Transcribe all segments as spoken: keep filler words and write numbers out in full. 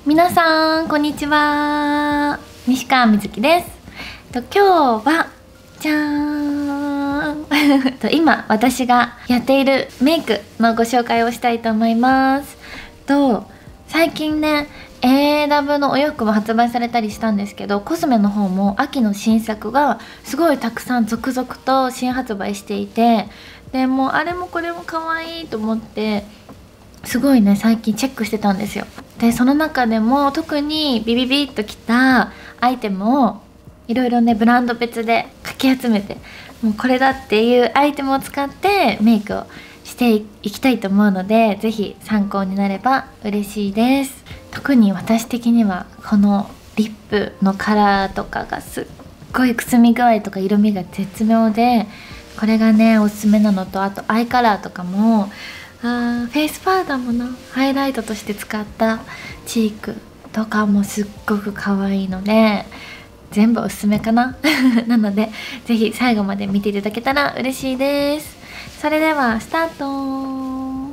皆さんこんにちは、西川みずきです。と今日はじゃーんと今私がやっているメイクのご紹介をしたいと思います。と最近ね エーダブリュー のお洋服も発売されたりしたんですけど、コスメの方も秋の新作がすごいたくさん続々と新発売していて、でもうあれもこれも可愛いと思ってすごいね最近チェックしてたんですよ。でその中でも特にビビビッときたアイテムをいろいろねブランド別でかき集めて、もうこれだっていうアイテムを使ってメイクをしていきたいと思うので、是非参考になれば嬉しいです。特に私的にはこのリップのカラーとかがすっごいくすみ具合とか色味が絶妙で、これがねおすすめなのと、あとアイカラーとかもあフェイスパウダーもなハイライトとして使ったチークとかもすっごく可愛いので全部おすすめかななのでぜひ最後まで見ていただけたら嬉しいです。それではスタート。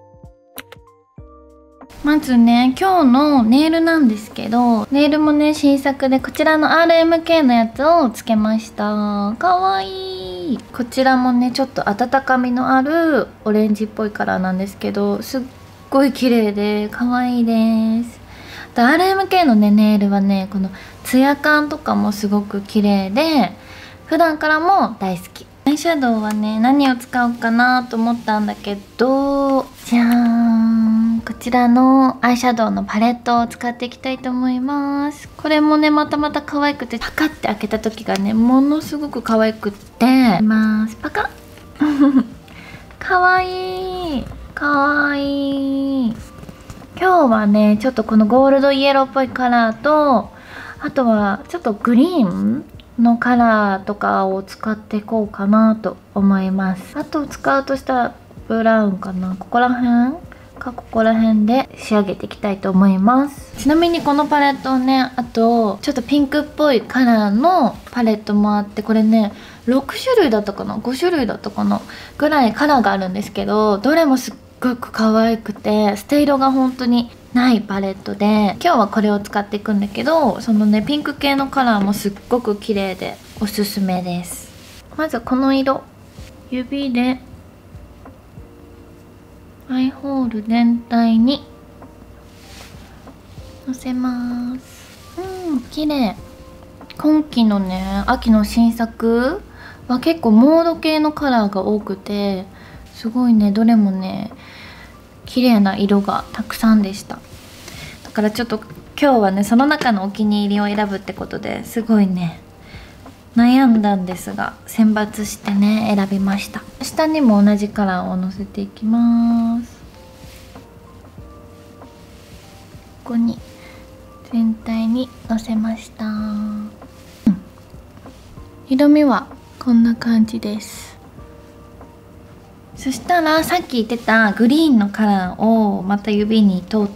まずね今日のネイルなんですけど、ネイルもね新作でこちらの アールエムケー のやつをつけました。かわいい。こちらもねちょっと温かみのあるオレンジっぽいカラーなんですけど、すっごい綺麗でかわいいです。アールエムケー のねネイルはねこのツヤ感とかもすごく綺麗で普段からも大好き。アイシャドウはね何を使おうかなと思ったんだけど、じゃーん、こちらのアイシャドウのパレットを使っていきたいと思います。これもねまたまた可愛くて、パカって開けた時がねものすごく可愛くっていますパカッかわいいかわいい。今日はねちょっとこのゴールドイエローっぽいカラーと、あとはちょっとグリーンのカラーとかを使っていこうかなと思います。あと使うとしたらブラウンかな、ここら辺かここら辺で仕上げていきたいと思います。ちなみにこのパレットね、あとちょっとピンクっぽいカラーのパレットもあって、これねろくしゅるいだったかなごしゅるいだったかなぐらいカラーがあるんですけど、どれもすっごく可愛くて捨て色が本当にないパレットで、今日はこれを使っていくんだけど、そのねピンク系のカラーもすっごく綺麗でおすすめです。まずこの色指でアイホール全体にのせます。うん綺麗。今季のね秋の新作は結構モード系のカラーが多くて、すごいねどれもね綺麗な色がたくさんでした。だからちょっと今日はねその中のお気に入りを選ぶってことですごいね悩んだんですが、選抜してね選びました。下にも同じカラーをのせていきます。ここに全体にのせました、うん、色味はこんな感じです。そしたらさっき言ってたグリーンのカラーをまた指に取って、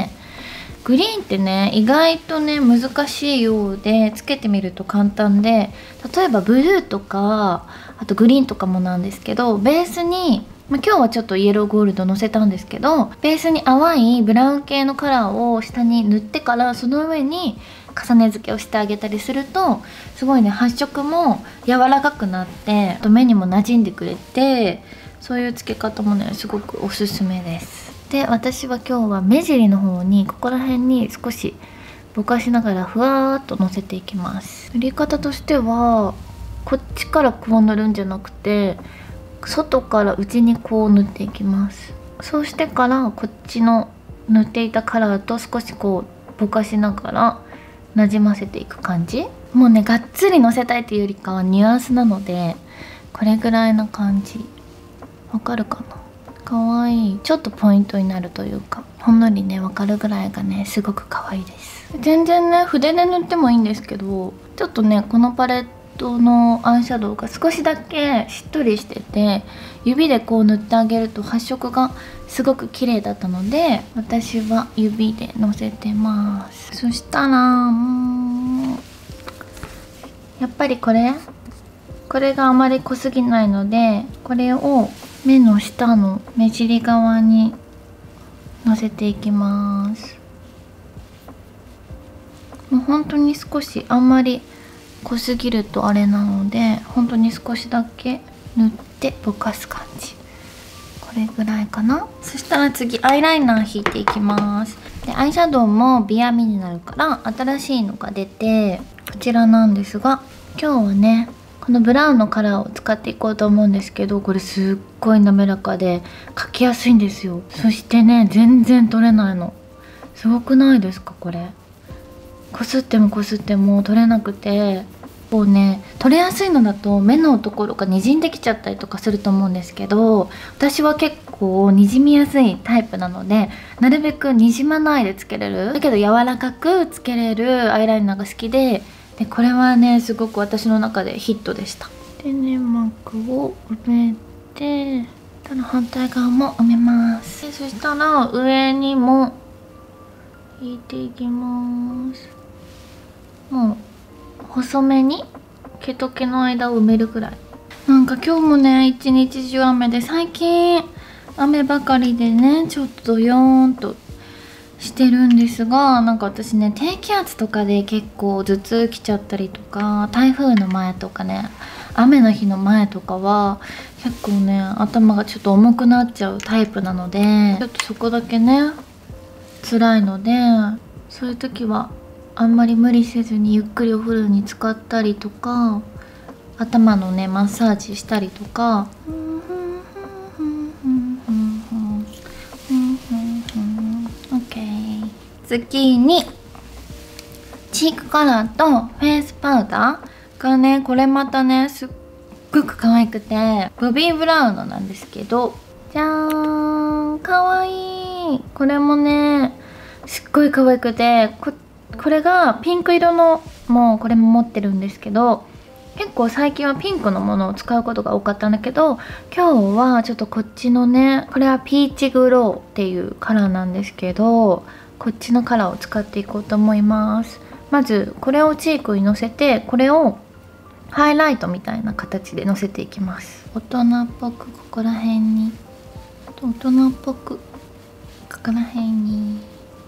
グリーンってね意外とね難しいようで、つけてみると簡単で、例えばブルーとかあとグリーンとかもなんですけど、ベースに、まあ、今日はちょっとイエローゴールドのせたんですけど、ベースに淡いブラウン系のカラーを下に塗ってから、その上に重ね付けをしてあげたりするとすごいね発色も柔らかくなって、あと目にも馴染んでくれて、そういう付け方もねすごくおすすめです。で私は今日は目尻の方にここら辺に少しぼかしながらふわーっとのせていきます。塗り方としてはこっちからこう塗るんじゃなくて、外から内にこう塗っていきます。そうしてからこっちの塗っていたカラーと少しこうぼかしながらなじませていく感じ。もうねがっつりのせたいというよりかはニュアンスなので、これぐらいの感じわかるかな。かわいい。ちょっとポイントになるというか、ほんのりねわかるぐらいがねすごく可愛いです。全然ね筆で塗ってもいいんですけど、ちょっとねこのパレットのアイシャドウが少しだけしっとりしてて、指でこう塗ってあげると発色がすごく綺麗だったので、私は指でのせてます。そしたらうんやっぱりこれこれがあまり濃すぎないので、これを目の下の目尻側にのせていきます。 もう本当に少し、あんまり濃すぎるとあれなので本当に少しだけ塗ってぼかす感じ。これぐらいかな。そしたら次アイライナー引いていきます。でアイシャドウもビアミになるから新しいのが出て、こちらなんですが、今日はねこのブラウンのカラーを使っていこうと思うんですけど、これすっごい滑らかで描きやすいんですよ。そしてね全然取れないの。すごくないですかこれ。こすってもこすっても取れなくて、こうね取れやすいのだと目のところがにじんできちゃったりとかすると思うんですけど、私は結構にじみやすいタイプなので、なるべくにじまないでつけれるだけど柔らかくつけれるアイライナーが好きで、でこれはねすごく私の中でヒットでした。で粘膜を埋めて、ただ反対側も埋めます。でそしたら上にも引いていきます。もう細めに毛と毛の間を埋めるぐらい。なんか今日もね一日中雨で、最近雨ばかりでねちょっとドヨーンとしてるんですが、なんか私ね低気圧とかで結構頭痛きちゃったりとか、台風の前とかね雨の日の前とかは結構ね頭がちょっと重くなっちゃうタイプなので、ちょっとそこだけね辛いので、そういう時はあんまり無理せずにゆっくりお風呂に浸かったりとか、頭のねマッサージしたりとか。次にチークカラーとフェイスパウダーがね、これまたねすっごく可愛くて、ボビーブラウンのなんですけど、じゃーん、可愛い。これもねすっごい可愛くて、ここれがピンク色のもうこれも持ってるんですけど、結構最近はピンクのものを使うことが多かったんだけど、今日はちょっとこっちのね、これはピーチグローっていうカラーなんですけど、こっちのカラーを使っていこうと思います。まずこれをチークにのせて、これをハイライトみたいな形でのせていきます。大人っぽくここら辺に、大人っぽくここら辺に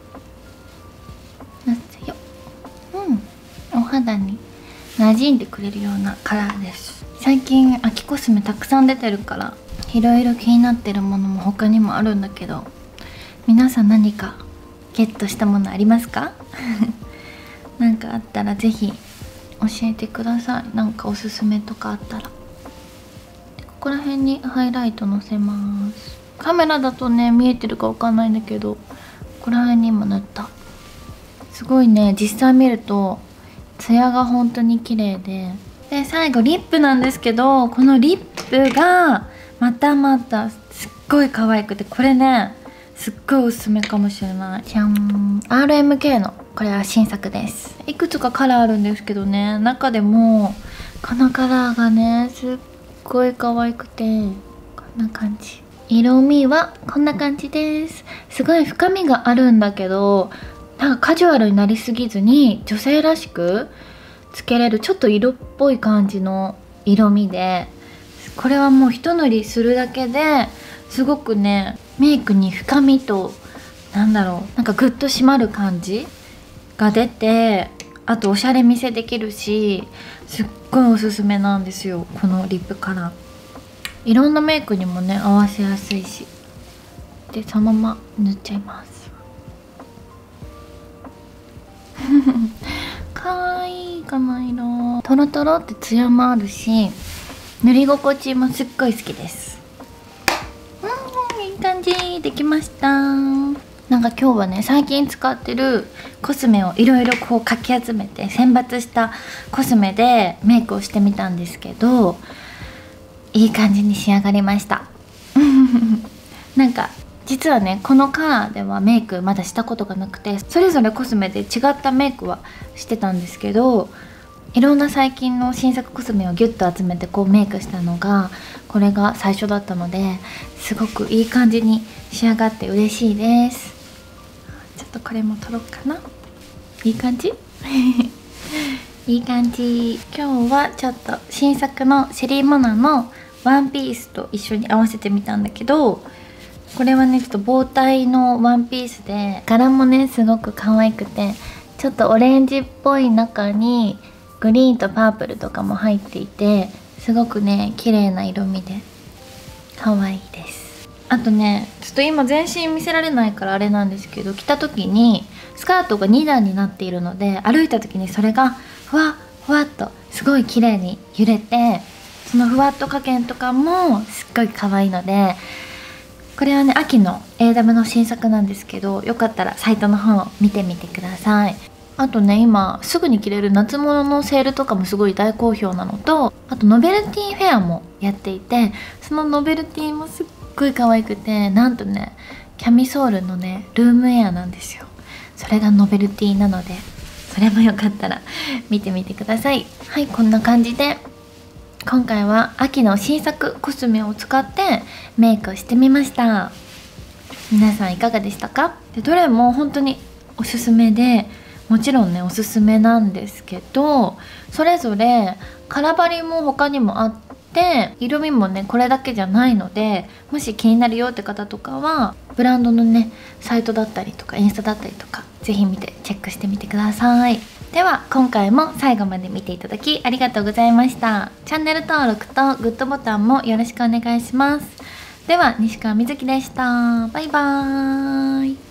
のせよう。うん、お肌に馴染んでくれるようなカラーです。最近秋コスメたくさん出てるから、いろいろ気になってるものも他にもあるんだけど、皆さん何かゲットしたものありますか？なんかあったらぜひ教えてください。なんかおすすめとかあったら。ここら辺にハイライトのせます。カメラだとね見えてるかわかんないんだけど、ここら辺にも塗った。すごいね、実際見るとツヤが本当に綺麗で。で最後リップなんですけど、このリップがまたまたすっごい可愛くて、これねすっごいおすすめかもしれない。じゃん、 アールエムケー のこれは新作です。いくつかカラーあるんですけどね、中でもこのカラーがねすっごい可愛くて、こんな感じ。色味はこんな感じです。すごい深みがあるんだけど、なんかカジュアルになりすぎずに女性らしくつけれる、ちょっと色っぽい感じの色味で、これはもう一塗りするだけですごくねメイクに深みと、なんだろう、なんかグッと締まる感じが出て、あとおしゃれ見せできるし、すっごいおすすめなんですよこのリップカラー。いろんなメイクにもね合わせやすいし。でそのまま塗っちゃいます。かわいいこの色、トロトロってツヤもあるし、塗り心地もすっごい好きです。うん、いい感じできました。なんか今日はね最近使ってるコスメをいろいろこうかき集めて、選抜したコスメでメイクをしてみたんですけど、いい感じに仕上がりました。なんか実はねこのカラーではメイクまだしたことがなくて、それぞれコスメで違ったメイクはしてたんですけど、いろんな最近の新作コスメをギュッと集めてこうメイクしたのがこれが最初だったので、すごくいい感じに仕上がって嬉しいです。ちょっとこれも取ろうかな。いい感じいい感じ。今日はちょっと新作のシェリーモナのワンピースと一緒に合わせてみたんだけど、これはねちょっと棒体のワンピースで、柄もねすごく可愛くてちょっとオレンジっぽい中にグリーンとパープルとかも入っていて、すごくね綺麗な色味で可愛いです。あとねちょっと今全身見せられないからあれなんですけど、着た時にスカートがに段になっているので、歩いた時にそれがふわふわっとすごい綺麗に揺れて、そのふわっと加減とかもすっごい可愛いので、これはね秋の エーダブリュー の新作なんですけど、よかったらサイトの方見てみてください。あとね今すぐに着れる夏物のセールとかもすごい大好評なのと、あとノベルティフェアもやっていて、そのノベルティもすっごい可愛くて、なんとねキャミソールのねルームエアなんですよ。それがノベルティなので、それもよかったら見てみてください。はい、こんな感じで今回は秋の新作コスメを使ってメイクをしてみました。皆さんいかがでしたか？でどれも本当におすすめで、もちろんねおすすめなんですけど、それぞれカラバリも他にもあって、色味もねこれだけじゃないので、もし気になるよって方とかはブランドのねサイトだったりとかインスタだったりとか是非見てチェックしてみてください。では今回も最後まで見ていただきありがとうございました。チャンネル登録とグッドボタンもよろしくお願いします。では西川みずきでした。バイバーイ。